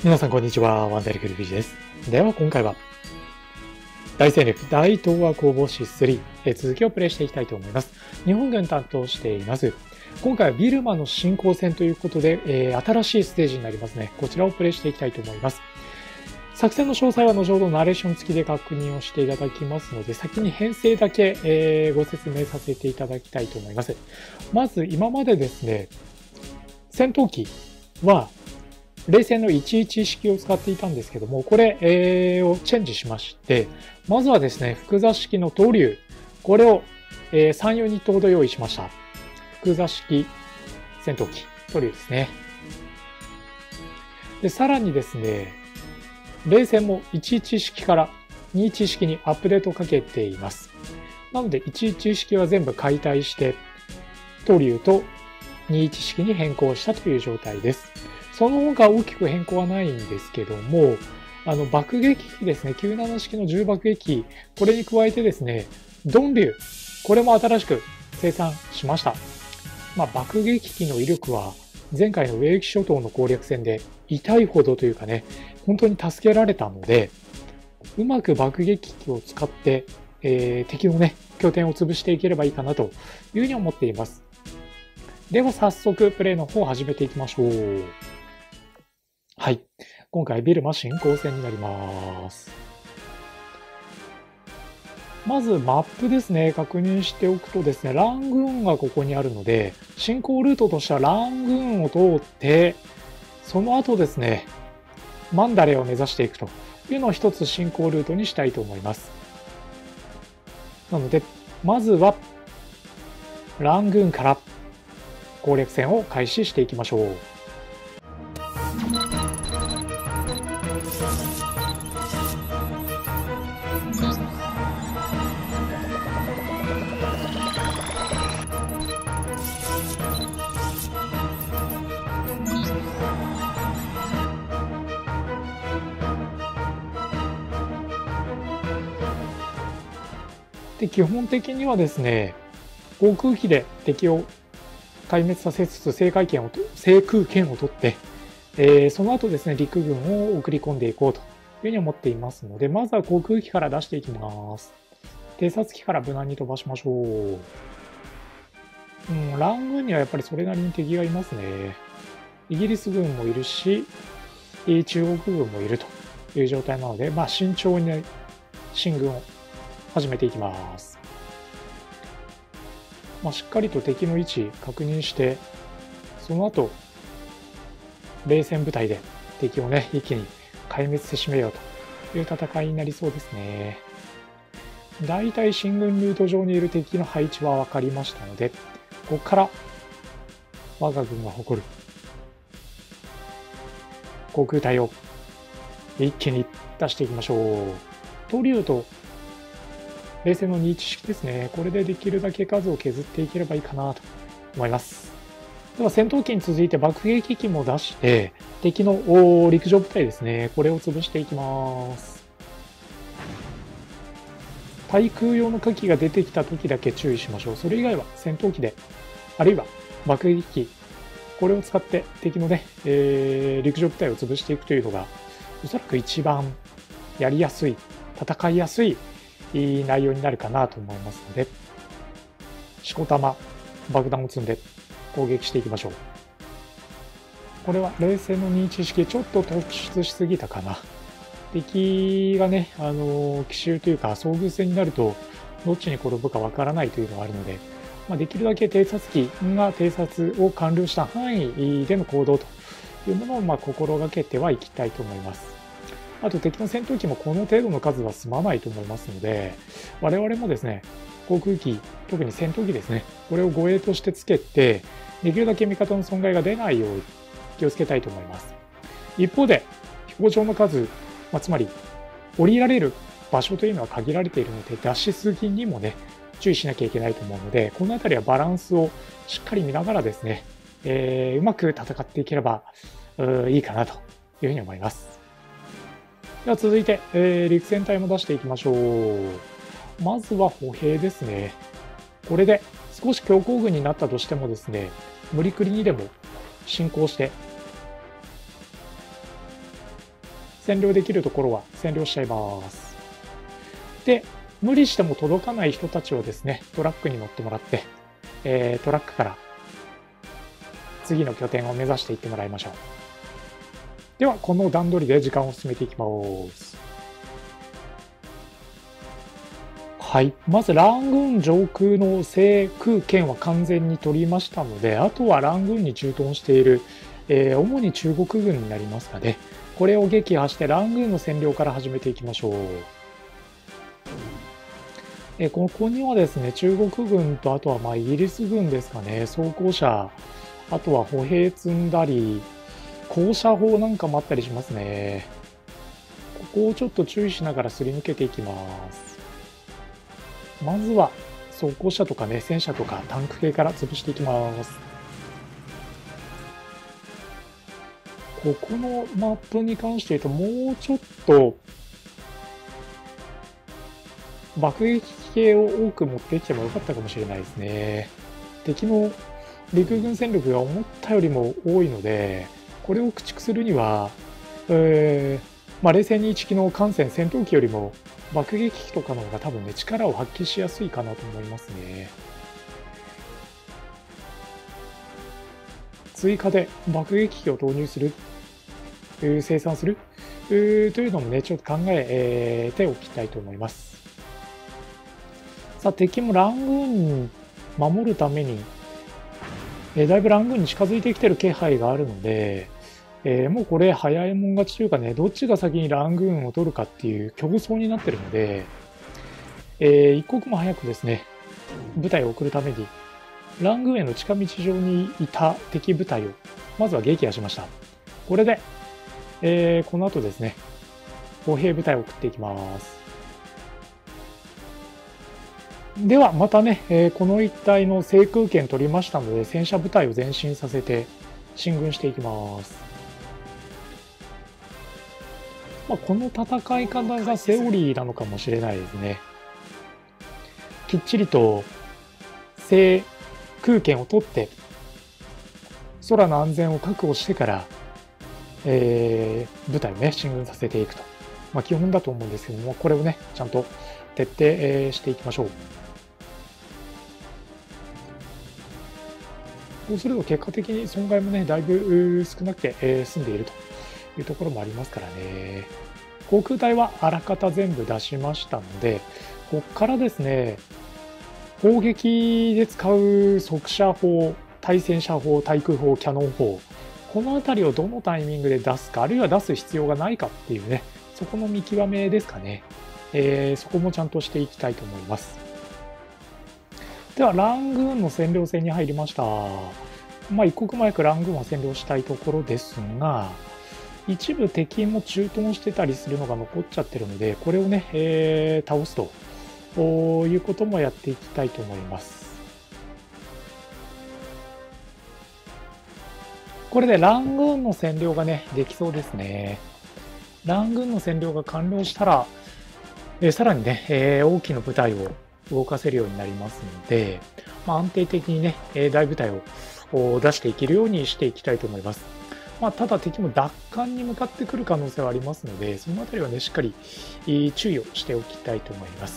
皆さんこんにちは、ワンダリクルフィジです。では今回は、大戦略大東亜攻防史3、続きをプレイしていきたいと思います。日本軍担当しています。今回はビルマの侵攻戦ということで、新しいステージになりますね。こちらをプレイしていきたいと思います。作戦の詳細は後ほどナレーション付きで確認をしていただきますので、先に編成だけ、ご説明させていただきたいと思います。まず今までですね、戦闘機は冷戦の11式を使っていたんですけども、これ、をチェンジしまして、まずはですね、複座式の東流、これを、3ユニットほど用意しました。複座式戦闘機、東流ですね。で、さらにですね、冷戦も11式から21式にアップデートをかけています。なので、11式は全部解体して、東流と21式に変更したという状態です。その他大きく変更はないんですけども、爆撃機ですね、97式の重爆撃機、これに加えてですね、ドン流、これも新しく生産しました。爆撃機の威力は前回のウェーキ諸島の攻略戦で痛いほどというかね、本当に助けられたので、うまく爆撃機を使って、敵のね、拠点を潰していければいいかなというふうに思っています。では早速プレイの方を始めていきましょう。はい。今回ビルマ侵攻戦になります。まずマップですね、確認しておくとですね、ラングーンがここにあるので、進行ルートとしてはラングーンを通って、その後ですね、マンダレを目指していくというのを一つ進行ルートにしたいと思います。なので、まずはラングーンから攻略戦を開始していきましょう。で、基本的にはですね、航空機で敵を壊滅させつつ制空権を取って、その後ですね、陸軍を送り込んでいこうというふうに思っていますので、まずは航空機から出していきます。偵察機から無難に飛ばしましょう。ラン軍にはやっぱりそれなりに敵がいますね。イギリス軍もいるし、中国軍もいるという状態なので、慎重に進軍を始めていきます。しっかりと敵の位置確認して、その後、冷戦部隊で敵をね、一気に壊滅せしめようという戦いになりそうですね。だいたい進軍ルート上にいる敵の配置は分かりましたので、ここから我が軍が誇る航空隊を一気に出していきましょう。東流と冷戦の21式ですね。これでできるだけ数を削っていければいいかなと思います。では戦闘機に続いて爆撃機も出して、敵の陸上部隊ですね。これを潰していきます。対空用の火器が出てきた時だけ注意しましょう。それ以外は戦闘機で、あるいは爆撃機、これを使って敵のね、陸上部隊を潰していくというのが、おそらく一番やりやすい、戦いやすい内容になるかなと思いますので、しこたま爆弾を積んで攻撃していきましょう。これは冷戦の21式ちょっと突出しすぎたかな。敵がね、奇襲というか遭遇戦になるとどっちに転ぶかわからないというのがあるので、できるだけ偵察機が偵察を完了した範囲での行動というものを心がけてはいきたいと思います。あと敵の戦闘機もこの程度の数は済まないと思いますので、我々もですね、航空機、特に戦闘機ですね、これを護衛としてつけて、できるだけ味方の損害が出ないように気をつけたいと思います。一方で、飛行場の数、つまり降りられる場所というのは限られているので、脱しすぎにもね、注意しなきゃいけないと思うので、このあたりはバランスをしっかり見ながらですね、うまく戦っていければいいかなというふうに思います。では続いて、陸戦隊も出していきましょう。まずは歩兵ですね。これで少し強行軍になったとしてもですね、無理くりにでも進行して占領できるところは占領しちゃいます。で、無理しても届かない人たちをですね、トラックに乗ってもらって、トラックから次の拠点を目指していってもらいましょう。では、この段取りで時間を進めていきます。はい。まず、ラングーン上空の制空権は完全に取りましたので、あとはラングーンに駐屯している、主に中国軍になりますかね。これを撃破してラングーンの占領から始めていきましょう。ここにはですね、中国軍とあとはイギリス軍ですかね、装甲車、あとは歩兵積んだり、高射砲なんかもあったりしますね。ここをちょっと注意しながらすり抜けていきます。まずは装甲車とかね、戦車とかタンク系から潰していきます。ここのマップに関して言うと、もうちょっと爆撃機系を多く持ってきてもよかったかもしれないですね。敵の陸軍戦力が思ったよりも多いので、これを駆逐するには、冷戦2式の艦船戦闘機よりも爆撃機とかの方が多分ね、力を発揮しやすいかなと思いますね。追加で爆撃機を投入する、生産するというのもね、ちょっと考えておきたいと思います。さあ、敵もラングーン守るために、だいぶラングーンに近づいてきてる気配があるので、もうこれ早いもん勝ちというかね、どっちが先にラングーンを取るかっていう競争になってるので、一刻も早くですね、部隊を送るために、ラングーンへの近道上にいた敵部隊を、まずは撃破しました。これで、この後ですね、歩兵部隊を送っていきます。では、またね、この一帯の制空権取りましたので、戦車部隊を前進させて進軍していきます。この戦い方がセオリーなのかもしれないですね。きっちりと制空権を取って、空の安全を確保してから、部隊をね、進軍させていくと。基本だと思うんですけども、これをね、ちゃんと徹底していきましょう。こうすると結果的に損害もね、だいぶ少なくて済んでいるというところもありますからね。航空隊はあらかた全部出しましたので、ここからですね、砲撃で使う速射砲、対戦車砲、対空砲、キャノン砲、この辺りをどのタイミングで出すか、あるいは出す必要がないかっていうね、そこの見極めですかね。そこもちゃんとしていきたいと思います。では、ラングーンの占領戦に入りました。一刻も早くラングーンは占領したいところですが、一部敵も駐屯してたりするのが残っちゃってるので、これをね、倒すということもやっていきたいと思います。これでラングーンの占領がね、できそうですね。ラングーンの占領が完了したら、さらにね、大きな部隊を動かせるようになりますので、安定的にね、大部隊を出していけるようにしていきたいと思います。ただ敵も奪還に向かってくる可能性はありますので、そのあたりはね、しっかり注意をしておきたいと思います。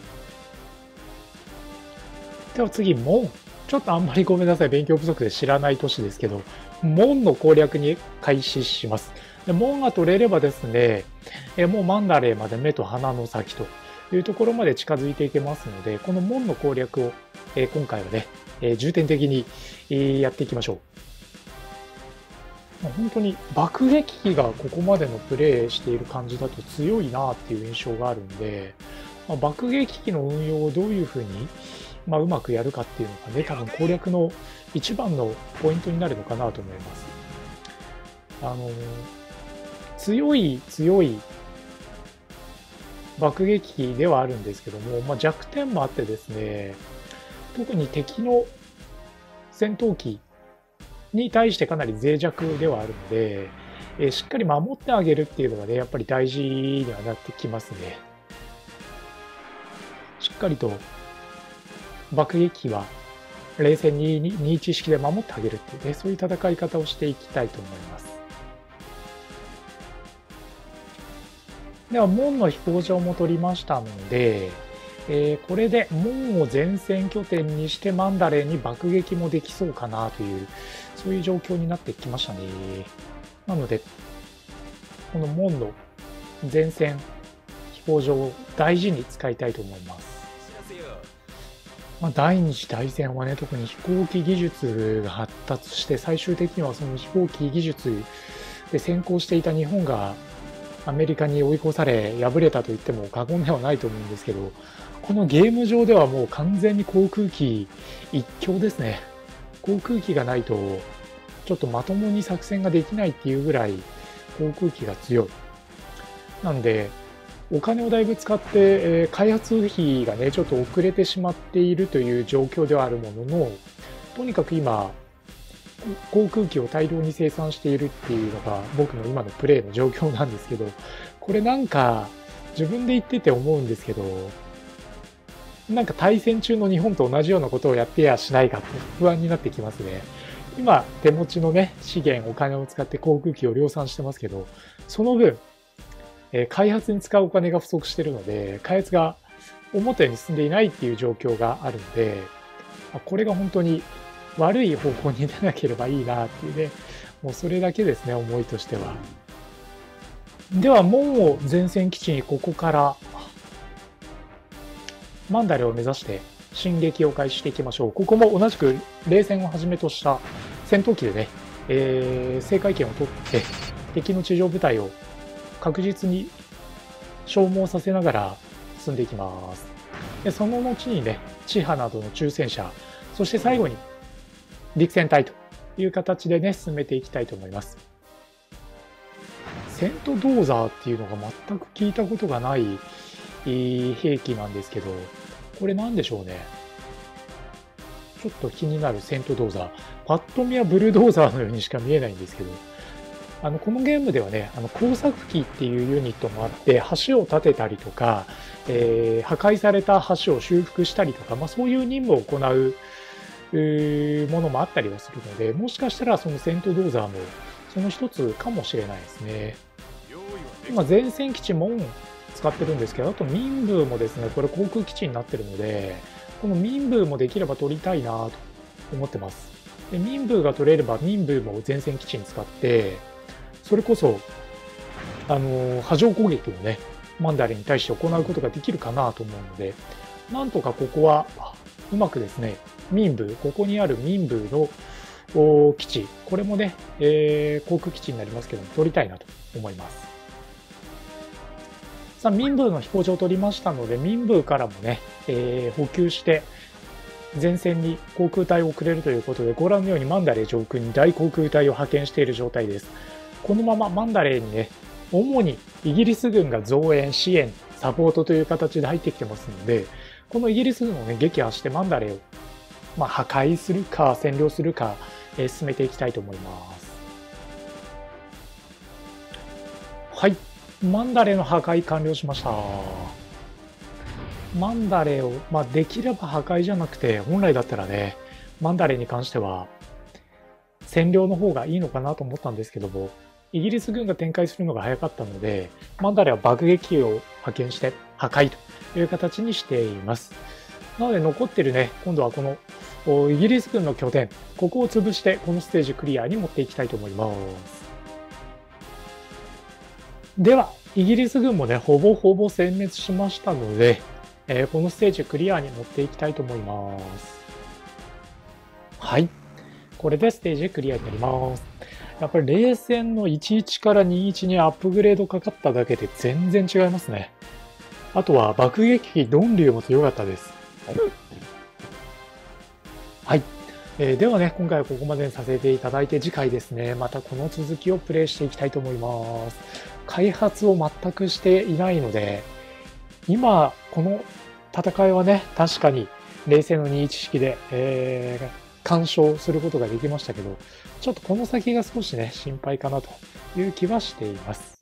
では次、門。ちょっとあんまりごめんなさい、勉強不足で知らない都市ですけど、門の攻略に開始します。で門が取れればですね、もうマンダレーまで目と鼻の先というところまで近づいていけますので、この門の攻略を、今回はね、重点的にやっていきましょう。本当に爆撃機がここまでのプレイしている感じだと強いなっていう印象があるんで、爆撃機の運用をどういうふうに、うまくやるかっていうのがね、多分攻略の一番のポイントになるのかなと思います。強い爆撃機ではあるんですけども、弱点もあってですね、特に敵の戦闘機に対してかなり脆弱ではあるので、しっかり守ってあげるっていうのがね、やっぱり大事にはなってきますね。しっかりと爆撃機は冷戦2-1式で守ってあげるっていうね、そういう戦い方をしていきたいと思います。 では、門の飛行場も取りましたので、これで門を前線拠点にしてマンダレーに爆撃もできそうかなという、そういう状況になってきましたね。なので、この門の前線飛行場を大事に使いたいと思います。第二次大戦はね、特に飛行機技術が発達して、最終的にはその飛行機技術で先行していた日本がアメリカに追い越され敗れたと言っても過言ではないと思うんですけど、このゲーム上ではもう完全に航空機一強ですね。航空機がないとちょっとまともに作戦ができないっていうぐらい航空機が強い。なんでお金をだいぶ使って、開発費がねちょっと遅れてしまっているという状況ではあるものの、とにかく今航空機を大量に生産しているっていうのが僕の今のプレイの状況なんですけど、これなんか自分で言ってて思うんですけど、なんか対戦中の日本と同じようなことをやってやしないかって不安になってきますね。今手持ちのね資源お金を使って航空機を量産してますけど、その分開発に使うお金が不足しているので、開発が思ったように進んでいないっていう状況があるので、これが本当に悪い方向に出なければいいなっていうね、もうそれだけですね、思いとしては。では、門を前線基地にここからマンダレを目指して進撃を開始していきましょう。ここも同じく冷戦をはじめとした戦闘機でね、制海権を取って敵の地上部隊を確実に消耗させながら進んでいきます。でその後にね、地波などの中戦車、そして最後に陸戦隊という形でね、進めていきたいと思います。セント・ドーザーっていうのが全く聞いたことがない兵器なんですけど、これなんでしょうね。ちょっと気になるセント・ドーザー。パッと見はブルドーザーのようにしか見えないんですけど、このゲームではね、工作機っていうユニットもあって、橋を建てたりとか、破壊された橋を修復したりとか、そういう任務を行うものもあったりはするので、もしかしたらそのセント・ドーザーもその一つかもしれないですね。今、前線基地も使ってるんですけど、あと民部もですね、これ航空基地になってるので、この民部もできれば取りたいなと思ってます。で民部が取れれば民部も前線基地に使って、それこそ、波状攻撃をね、マンダレに対して行うことができるかなと思うので、なんとかここはうまくですね、民部、ここにある民部の基地、これもね、航空基地になりますけども、取りたいなと思います。さあ、民部の飛行場を取りましたので、民部からもね、補給して、前線に航空隊を送れるということで、ご覧のようにマンダレー上空に大航空隊を派遣している状態です。このままマンダレーにね、主にイギリス軍が増援、支援、サポートという形で入ってきてますので、このイギリス軍をね、撃破してマンダレーを、破壊するか占領するか、進めていきたいと思います。はい、マンダレーの破壊完了しました。マンダレーを、できれば破壊じゃなくて、本来だったらね、マンダレーに関しては占領の方がいいのかなと思ったんですけども、イギリス軍が展開するのが早かったので、マンダレーは爆撃機を派遣して破壊という形にしています。なので残ってるね、今度はこのイギリス軍の拠点、ここを潰してこのステージクリアに持っていきたいと思います。では、イギリス軍もね、ほぼほぼ殲滅しましたので、このステージクリアに持っていきたいと思います。はい。これでステージクリアになります。やっぱり冷戦の11から21にアップグレードかかっただけで全然違いますね。あとは爆撃機ドンリューも強かったです。はい。ではね、今回はここまでにさせていただいて、次回ですね、またこの続きをプレイしていきたいと思います。開発を全くしていないので、今、この戦いはね、確かに冷戦の21式で、干渉することができましたけど、ちょっとこの先が少しね、心配かなという気はしています。